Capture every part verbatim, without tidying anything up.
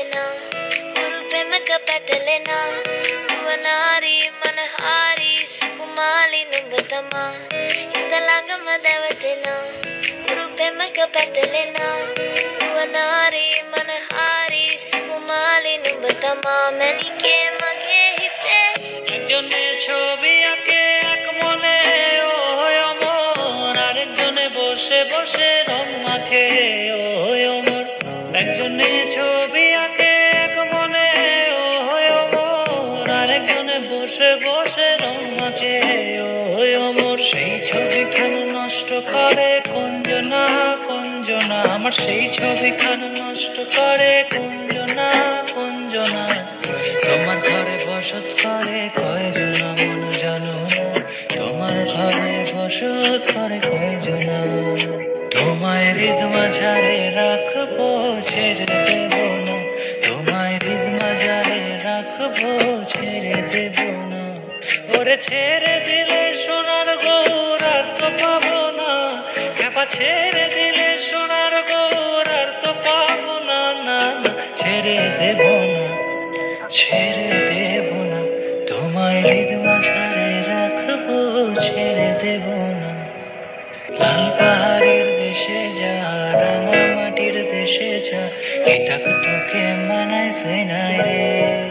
na Urupema kapatalena Uvanari manahari Sukumali nungatama Italaga madavatena Urupema kapatalena Uvanari manahari Sukumali nungatama Manike mage hite একজনে ছবি আঁকে এক মনে ও অমর, আরেকজনে বসে বসে রং মাখে ও অমর। একজনে ছবি আঁকে এক মনে ও অমর, আরেকজনে বসে বসে রং মাখে ও অমর। সেই ছবিখান নষ্ট করে কুঞ্জনা কুঞ্জনা, আমার সেই ছবিখান নষ্ট করে কুঞ্জনা কুঞ্জনা। তোমার ঘরে বসত করে কয়জনা মন জানো, তোমার ঘরে বসত করে কয়জনা। তোমায় হৃদ মাঝারে রাখবো ছেড়ে দেব না, তোমায় হৃদ মাঝারে রাখবো ছেড়ে দেব না। ওরে ছেড়ে দিলে সোনার গৌর আর তো পাবো না, খেপা ছেড়ে দিলে সোনার গৌর আর তো পাবো না, না না ছেড়ে দেব না ছেড়ে দেব না। তোমায় হৃদ মাঝারে রাখবো ছেড়ে দেব না। লাল পাহাড়ের দেশে যা রাঙা মাটির দেশে যা, এটা তোকে মানাইছে নাই রে,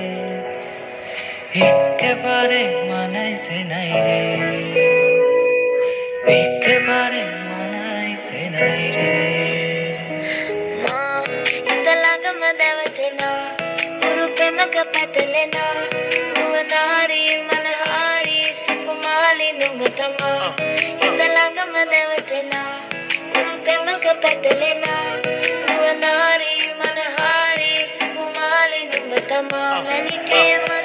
একেবারে মানাইছে নাই রে, একেবারে মানাইছে নাই রে। Ma Italaga madavatena Urupema kapatalena Uvanari manahari Sukumali nungatama Italaga madavatena Urupema kapatalena Uvanari manahari Sukumali nungatama Manike